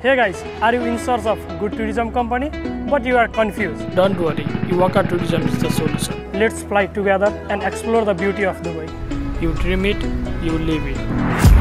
Hey guys, are you in search of good tourism company but you are confused? Don't worry, Ewaka Tourism is the solution. Let's fly together and explore the beauty of Dubai. You dream it, you live it.